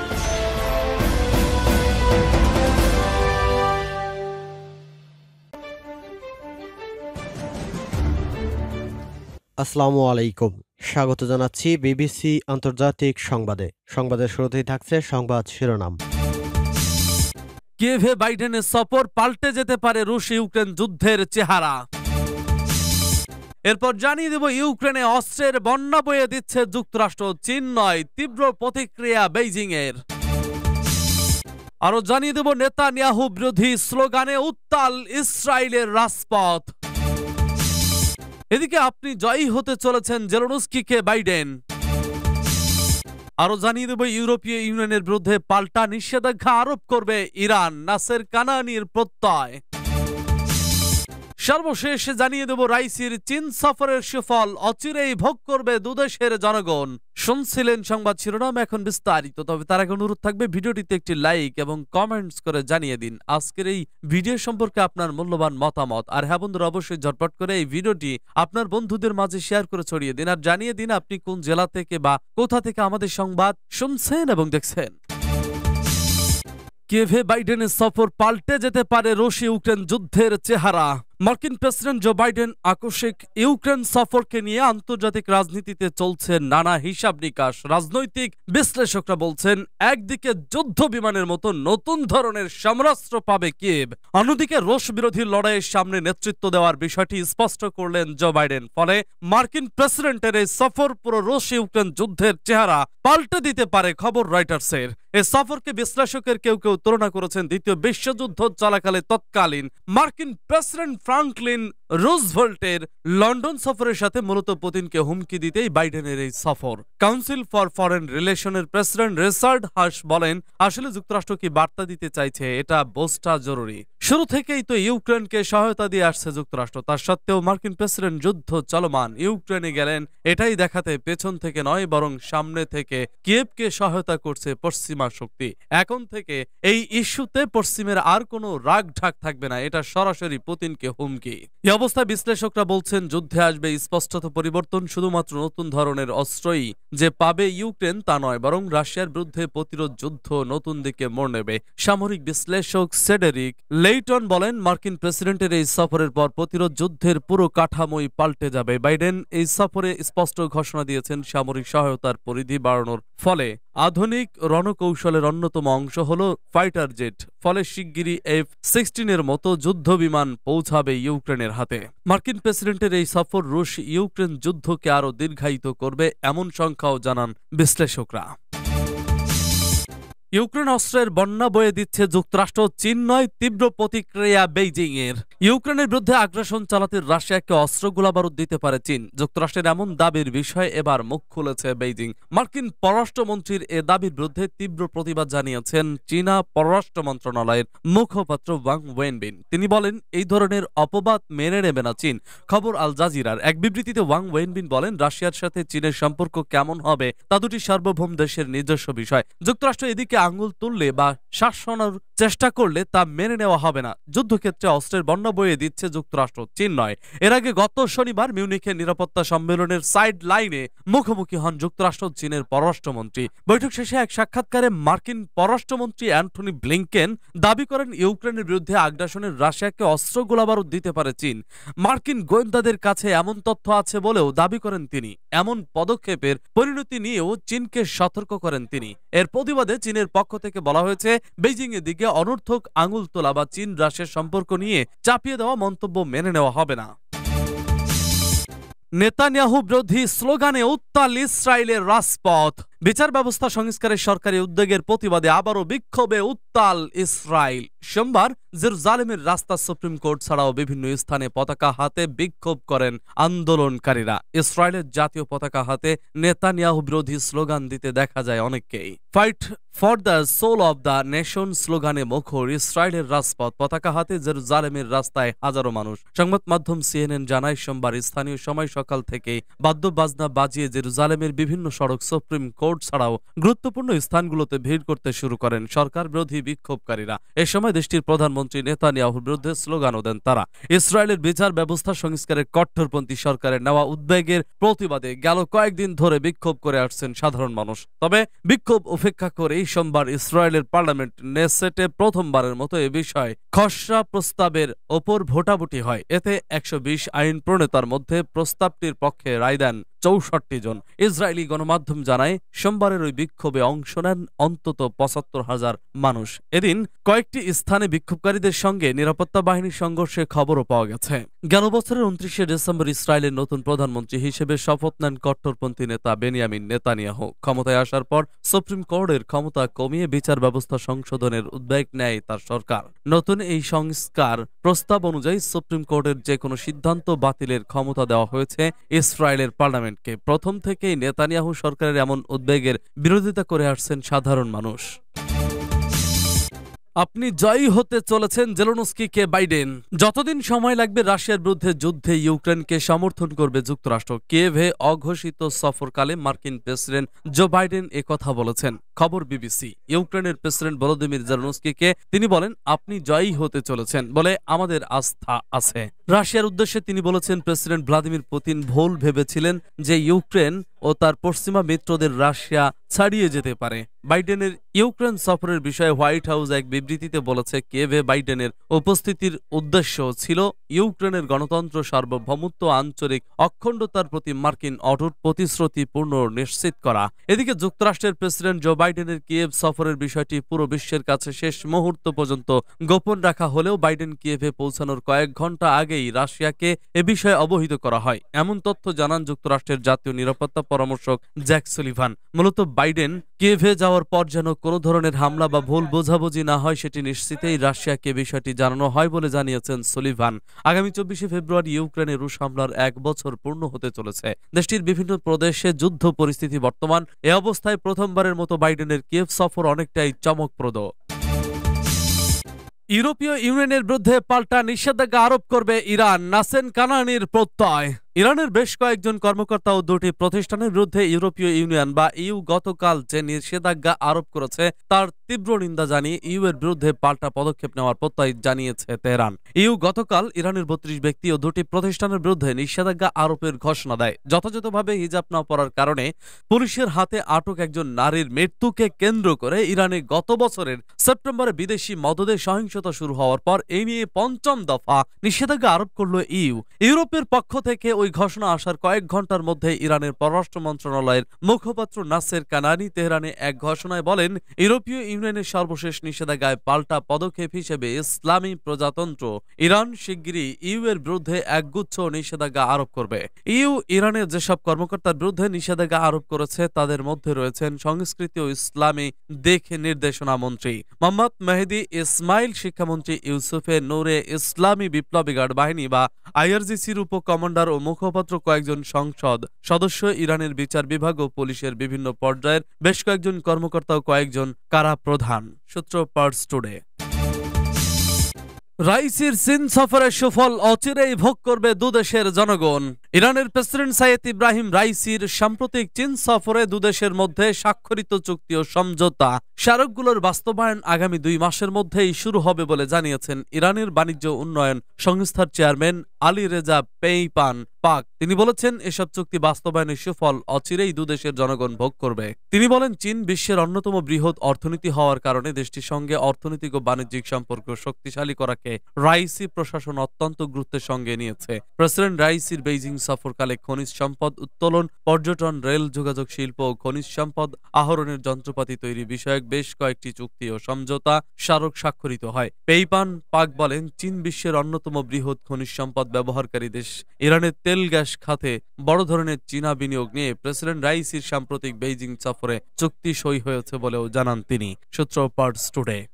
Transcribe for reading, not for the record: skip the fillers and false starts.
আসসালামু আলাইকুম, স্বাগত জানাচ্ছি বিবিসি আন্তর্জাতিক সংবাদে। সংবাদের শুরুতেই থাকছে সংবাদ শিরোনাম। কিয়েভে বাইডেনের সফর, পাল্টে যেতে পারে রুশ ইউক্রেন যুদ্ধের চেহারা। এরপর জানিয়ে দেব ইউক্রেনে অস্ত্রের বন্যা বয়ে দিচ্ছে যুক্তরাষ্ট্র, চীন নয়, তীব্র প্রতিক্রিয়া বেইজিং এর। আরো জানিয়ে দেব নেতানিয়াহু বিরোধী স্লোগানে উত্তাল ইসরায়েলের রাজপথ। এদিকে আপনি জয়ী হতে চলেছেন জেলেনস্কিকে বাইডেন। আরো জানিয়ে দেব ইউরোপীয় ইউনিয়নের বিরুদ্ধে পাল্টা নিষেধাজ্ঞা আরোপ করবে ইরান, নাসের কানানির প্রত্যয়। সর্বশেষ জানিয়ে দেব রাইসির চীন সফরের সুফল অচিরেই ভোগ করবে দুদেশের জনগণ। শুনছিলেন সংবাদ শিরোনাম, এখন বিস্তারিত। তবে তার আগে অনুরোধ থাকবে ভিডিওটিতে একটি লাইক এবং কমেন্টস করে জানিয়ে দিন আজকের এই ভিডিও সম্পর্কে আপনার মূল্যবান মতামত। আর হ্যাঁ বন্ধুরা, অবশ্যই ঝটপট করে এই ভিডিওটি আপনার বন্ধুদের মাঝে শেয়ার করে ছড়িয়ে দিন, আর জানিয়ে দিন আপনি কোন জেলা থেকে বা কোথা থেকে আমাদের সংবাদ শুনছেন এবং দেখছেন। কিয়েভে বাইডেনের সফর, পাল্টে যেতে পারে রুশ ইউক্রেন যুদ্ধের চেহারা। মার্কিন প্রেসিডেন্ট জো বাইডেন আকস্মিক ইউক্রেন সফরকে নিয়ে আন্তর্জাতিক রাজনীতিতে চলছে নানা হিসাব নিকাশ। রাজনৈতিক বিশ্লেষকরা বলছেন, একদিকে যুদ্ধ বিমানের মতো নতুন ধরনের সমরাস্ত্র পাবে কিয়েভ, অন্যদিকে রুশ বিরোধী লড়াইয়ের সামনে নেতৃত্ব দেওয়ার বিষয়টি স্পষ্ট করলেন জো বাইডেন। ফলে মার্কিন প্রেসিডেন্টের এই সফর পুরো রুশ ইউক্রেন যুদ্ধের চেহারা পাল্টে দিতে পারে খবর রয়টার্সের। এই সফরকে বিশ্লেষকের কেউ কেউ তুলনা করেছেন দ্বিতীয় বিশ্বযুদ্ধ চলাকালে তৎকালীন মার্কিন প্রেসিডেন্ট ফ্রাঙ্কলিন রুজভেল্টের লন্ডন সফরের সাথে। মূলত পুতিনকে হুমকি দিতেই বাইডেনের এই সফর। কাউন্সিল ফর ফরেন রিলেশনের প্রেসিডেন্ট রিচার্ড হাস বলেন, আসলে যুক্তরাষ্ট্র কি বার্তা দিতে চাইছে এটা বোঝা জরুরি। শুরু থেকেই তো ইউক্রেনকে সহায়তা দিয়ে আসছে যুক্তরাষ্ট্র, তার সত্ত্বেও মার্কিন প্রেসিডেন্ট যুদ্ধ চলমান ইউক্রেনে গেলেন এটাই দেখাতে পেছন থেকে নয়, বরং সামনে থেকে কিয়েভকে সহায়তা করছে পশ্চিমা শক্তি। এখন থেকে এই ইস্যুতে পশ্চিমের আর কোনো রাগ ঢাক থাকবে না, এটা সরাসরি পুতিনকে হুমকি। এই অবস্থায় বিশ্লেষকরা বলছেন, যুদ্ধে আসবে স্পষ্টত পরিবর্তন। শুধুমাত্র নতুন ধরনের অস্ত্রই যে পাবে ইউক্রেন তা নয়, বরং রাশিয়ার বিরুদ্ধে প্রতিরোধ যুদ্ধ নতুন দিকে মোড় নেবে। সামরিক বিশ্লেষক সেডেরিক লেইটন বলেন, মার্কিন প্রেসিডেন্টের এই সফরের পর প্রতিরোধ যুদ্ধের পুরো কাঠামোই পাল্টে যাবে। বাইডেন এই সফরে স্পষ্ট ঘোষণা দিয়েছেন সামরিক সহায়তার পরিধি বাড়ানোর ফলে আধুনিক রণকৌশলের অন্যতম অংশ হল ফাইটার জেট। ফলে শিগগিরই F-16 মতো যুদ্ধ বিমান পৌঁছাবে ইউক্রেনের হাতে। মার্কিন প্রেসিডেন্টের এই সফর রুশ ইউক্রেন যুদ্ধকে আরো দীর্ঘায়িত করবে এমন সংখ্যাও জানান বিশ্লেষকরা। ইউক্রেন অস্ত্রের বন্যা বয়ে দিচ্ছে যুক্তরাষ্ট্র, চীন নয়, তীব্র প্রতিক্রিয়া বেইজিং এর। ইউক্রেনের বিরুদ্ধে আগ্রাসন চালাতে রাশিয়াকে অস্ত্র গোলাবারুদ দিতে পারে চীন। যুক্তরাষ্ট্রের এমন দাবির বিষয়ে এবার মুখ খুলেছে বেইজিং। মার্কিন পররাষ্ট্রমন্ত্রীর এ দাবির বিরুদ্ধে তীব্র প্রতিবাদ জানিয়েছেন চীনা পররাষ্ট্র মন্ত্রণালয়ের মুখপাত্র ওয়াং ওয়েনবিন। তিনি বলেন, এই ধরনের অপবাদ মেনে নেবে না চীন। খবর আল জাজিরার এক বিবৃতিতে ওয়াং ওয়েনবিন বলেন, রাশিয়ার সাথে চীনের সম্পর্ক কেমন হবে তা দুটি সার্বভৌম দেশের নিজস্ব বিষয়। যুক্তরাষ্ট্র এদিকে আঙুল তুললে বা শাসনের চেষ্টা করলে তা মেনে নেওয়া হবে না। যুদ্ধক্ষেত্রে অস্ত্রের বন্যা বয়ে দিচ্ছে যুক্তরাষ্ট্র, চীন নয়। এর আগে গত শনিবার মিউনিখে নিরাপত্তা সম্মেলনের সাইড লাইনে মুখোমুখি হন যুক্তরাষ্ট্র চীনের পররাষ্ট্রমন্ত্রী। বৈঠক শেষে এক সাক্ষাৎকারে মার্কিন পররাষ্ট্রমন্ত্রী অ্যান্টনি ব্লিংকেন দাবি করেন, ইউক্রেনের বিরুদ্ধে আগ্রাসনের রাশিয়াকে অস্ত্র গোলাবারুদ দিতে পারে চীন। মার্কিন গোয়েন্দাদের কাছে এমন তথ্য আছে বলেও দাবি করেন তিনি। এমন পদক্ষেপের পরিণতি নিয়েও চীনকে সতর্ক করেন তিনি। এর প্রতিবাদে চীনের পক্ষ থেকে বলা হয়েছে, বেইজিং এর দিকে অনর্থক আঙুল তোলা বা চীন রাশিয়ার সম্পর্ক নিয়ে চাপিয়ে দেওয়া মন্তব্য মেনে নেওয়া হবে না। নেতানিয়াহু বিরোধী স্লোগানে উত্তাল ইসরায়েলের রাজপথ। বিচার ব্যবস্থা সংস্কারের সরকারি উদ্যোগের প্রতিবাদে আবারও বিক্ষোভে উত্তাল ইসরায়েল। সোমবার জেরুজালেমের রাস্তা, সুপ্রিম কোর্ট ছাড়াও বিভিন্ন স্থানে পতাকা হাতে বিক্ষোভ করেন আন্দোলনকারীরা। ইসরায়েলের জাতীয় পতাকা হাতে নেতানিয়াহু বিরোধী স্লোগান দিতে দেখা যায় অনেককেই। Fight for the soul of the nation স্লোগানে মুখর ইসরায়েলের রাজপথ। পতাকা হাতে জেরুজালেমের রাস্তায় হাজারো মানুষ। সংবাদ মাধ্যম CNN জানায়, সোমবার স্থানীয় সময় সকাল থেকে বাদ্যবাজনা বাজিয়ে জেরুজালেমের বিভিন্ন সড়ক সুপ্রিম কোর্ট রোড ছাড়াও গুরুত্বপূর্ণ স্থানগুলোতে ভিড় করতে শুরু করেন সরকার বিরোধী বিক্ষোভকারীরা। এ সময় দেশটির প্রধানমন্ত্রী নেতানিয়াহুর বিরুদ্ধে স্লোগানও দেন তারা। ইসরায়েলের বিচার ব্যবস্থা সংস্কারের কট্টরপন্থী সরকারের নেওয়া উদ্বেগের প্রতিবাদে গেল কয়েকদিন ধরে বিক্ষোভ করে আসছেন সাধারণ মানুষ। তবে বিক্ষোভ উপেক্ষা করেই সোমবার ইসরায়েলের পার্লামেন্ট নেসেটে প্রথমবারের মতো এ বিষয়ে খসড়া প্রস্তাবের ওপর ভোটাভুটি হয়। এতে 120 আইন প্রণেতার মধ্যে প্রস্তাবটির পক্ষে রায় দেন 64 জন। ইসরায়েলি গণমাধ্যম জানায় সোমবারের ওই বিক্ষোভে অংশ নেন অন্তত 75,000 মানুষ। এদিন কয়েকটি স্থানে বিক্ষোভকারীদের সঙ্গে নিরাপত্তা বাহিনীর সংঘর্ষের খবরও পাওয়া গেছে। গেল বছরের 29শে ডিসেম্বর ইসরায়েলের নতুন প্রধানমন্ত্রী হিসেবে শপথ নেন কট্টরপন্থী নেতা বেনিয়ামিন নেতানিয়াহু। ক্ষমতায় আসার পর সুপ্রিম কোর্টের ক্ষমতা কমিয়ে বিচার ব্যবস্থা সংশোধনের উদ্যোগ নেয় তার সরকার। নতুন এই সংস্কার প্রস্তাব অনুযায়ী সুপ্রিম কোর্টের যে কোনো সিদ্ধান্ত বাতিলের ক্ষমতা দেওয়া হয়েছে ইসরায়েলের পার্লামেন্টকে। প্রথম থেকেই নেতানিয়াহু সরকারের এমন উদ্বেগের বিরোধিতা করে আসছেন সাধারণ মানুষ। আপনি জয়ী হতে চলেছেন জেলেনস্কিকে বাইডেন। যতদিন সময় লাগবে রাশিয়ার বিরুদ্ধে যুদ্ধে ইউক্রেনকে সমর্থন করবে যুক্তরাষ্ট্র। কিয়েভে অঘোষিত সফরকালে মার্কিন প্রেসিডেন্ট জো বাইডেন একথা বলেছেন। খবর বিবিসি। ইউক্রেনের প্রেসিডেন্ট ভলোদিমির জেলেনস্কিকে তিনি বলেন, আপনি জয়ী হতে চলেছেন বলে আমাদের আস্থা আছে। রাশিয়ার উদ্দেশ্যে তিনি বলেছেন, প্রেসিডেন্ট ভ্লাদিমির পুতিন ভুল ভেবেছিলেন যে ইউক্রেন ও তার পশ্চিমা মিত্রদের রাশিয়া ছাড়িয়ে যেতে পারে। বাইডেনের ইউক্রেন সফরের বিষয়ে হোয়াইট হাউস এক বিবৃতিতে বলেছে, কিয়েভে বাইডেনের উপস্থিতির উদ্দেশ্য ছিল ইউক্রেনের গণতন্ত্র, সার্বভৌমত্ব, আঞ্চলিক অখণ্ডতার প্রতি মার্কিন অটুট প্রতিশ্রুতি পূর্ণ নিশ্চিত করা। এদিকে যুক্তরাষ্ট্রের প্রেসিডেন্ট জো বাইডেনের কিয়েভ সফরের বিষয়টি পুরো বিশ্বের কাছে শেষ মুহূর্ত পর্যন্ত গোপন রাখা হলেও বাইডেন কিয়েভে পৌঁছানোর কয়েক ঘন্টা আগেই রাশিয়াকে এ বিষয়ে অবহিত করা হয়। এমন তথ্য জানান যুক্তরাষ্ট্রের জাতীয় নিরাপত্তা পরামর্শক জ্যাক সুলিভান। মূলত বাইডেন কিয়েভে যাওয়ার পর যেন কোনো ধরনের হামলা বা ভুল বোঝাবুঝি না হয় সেটি নিশ্চিতেই রাশিয়াকে বিষয়টি জানানো হয় বলে জানিয়েছেন সুলিভান। আগামী 24শে ফেব্রুয়ারি ইউক্রেনে রুশ হামলার 1 বছর পূর্ণ হতে চলেছে। দেশটির বিভিন্ন প্রদেশে যুদ্ধ পরিস্থিতি বর্তমান। এ অবস্থায় প্রথমবারের মতো বাইডেনের কিয়েভ সফর অনেকটাই চমকপ্রদ। ইউরোপীয় ইউনিয়নের বিরুদ্ধে পাল্টা নিষেধাজ্ঞা আরোপ করবে ইরান, নাসের কানানির প্রত্যয়। ইরানের বেশ কয়েকজন কর্মকর্তা ও 2টি প্রতিষ্ঠানের বিরুদ্ধে ইউরোপীয় ইউনিয়ন বা ইউ গতকাল যে নিষেধাজ্ঞা আরোপ করেছে তার তীব্র নিন্দা জানিয়ে ইউ এর বিরুদ্ধে পাল্টা পদক্ষেপ নেওয়ার প্রত্যয় জানিয়েছে তেহরান। ইউ গতকাল ইরানের 32 ব্যক্তি ও 2টি প্রতিষ্ঠানের বিরুদ্ধে নিষেধাজ্ঞা আরোপের ঘোষণা দেয়। যথাযথভাবে হিজাব না পরার কারণে পুলিশের হাতে আটক একজন নারীর মৃত্যুকে কেন্দ্র করে ইরানে গত বছরের সেপ্টেম্বরে বিদেশি মদদে সহিংসতা শুরু হওয়ার পর এই নিয়ে 5ম দফা নিষেধাজ্ঞা আরোপ করল ইউ। ইউরোপের পক্ষ থেকে ওই ঘোষণা আসার কয়েক ঘন্টার মধ্যে ইরানের পররাষ্ট্র মন্ত্রণালয়ের মুখপাত্র নাসের কানানি তেহরানে এক ঘোষণায় বলেন, ইউরোপীয় ইউনিয়নের সর্বশেষ নিষেধাজ্ঞায় পাল্টা পদক্ষেপ হিসেবে ইসলামী প্রজাতন্ত্র ইরান শিগগিরই ইউ এর বিরুদ্ধে একগুচ্ছ নিষেধাজ্ঞা আরোপ করবে। ইউ ইরানের যেসব কর্মকর্তার বিরুদ্ধে নিষেধাজ্ঞা আরোপ করেছে তাদের মধ্যে রয়েছেন সংস্কৃতি ও ইসলামী দিক নির্দেশনা মন্ত্রী মোহাম্মদ মেহেদি ইসমাইল, শিক্ষামন্ত্রী ইউসুফে নূরে, ইসলামী বিপ্লবী গার্ড বাহিনী বা আইআরজিসির উপকমান্ডার ও মুখপাত্র কয়েকজন সংসদ সদস্য, ইরানের বিচার বিভাগ ও পুলিশের বিভিন্ন পর্যায়ের বেশ কয়েকজন কর্মকর্তা ও কয়েকজন কারা প্রধান। সূত্র পার্স টুডে। রাইসির চীন সফরের সুফল অচিরেই ভোগ করবে দুদেশের জনগণ। ইরানের প্রেসিডেন্ট সাইয়েদ ইব্রাহিম রাইসির সাম্প্রতিক চীন সফরে দুদেশের মধ্যে স্বাক্ষরিত চুক্তি ও সমঝোতা স্মারকগুলোর বাস্তবায়ন আগামী 2 মাসের মধ্যেই শুরু হবে বলে জানিয়েছেন ইরানের বাণিজ্য উন্নয়ন সংস্থার চেয়ারম্যান আলী রেজা পেইপান পাক। তিনি বলেছেন, এসব চুক্তি বাস্তবায়নের সুফল অচিরেই দুদেশের জনগণ ভোগ করবে। তিনি বলেন, চীন বিশ্বের অন্যতম বৃহৎ অর্থনীতি হওয়ার কারণে দেশটির সঙ্গে অর্থনৈতিক ও বাণিজ্যিক সম্পর্ক শক্তিশালী করাকে রাইসি প্রশাসন অত্যন্ত গুরুত্বের সঙ্গে নিয়েছে। প্রেসিডেন্ট রাইসির বেইজিং সফরকালে খনিজ সম্পদ উত্তোলন, পর্যটন, রেল যোগাযোগ, শিল্প ও খনিজ সম্পদ আহরণের যন্ত্রপাতি তৈরি বিষয়ক বেশ কয়েকটি চুক্তি ও সমঝোতা স্মারক স্বাক্ষরিত হয়। পেইপান পাক বলেন, চীন বিশ্বের অন্যতম বৃহৎ খনিজ সম্পদ ব্যবহারকারী দেশ। ইরানের তেল গ্যাস খাতে বড় ধরনের চীনা বিনিয়োগ নিয়ে প্রেসিডেন্ট রাইসির সাম্প্রতিক বেইজিং সফরে চুক্তি সই হয়েছে বলেও জানান তিনি। সূত্র পার্স টুডে।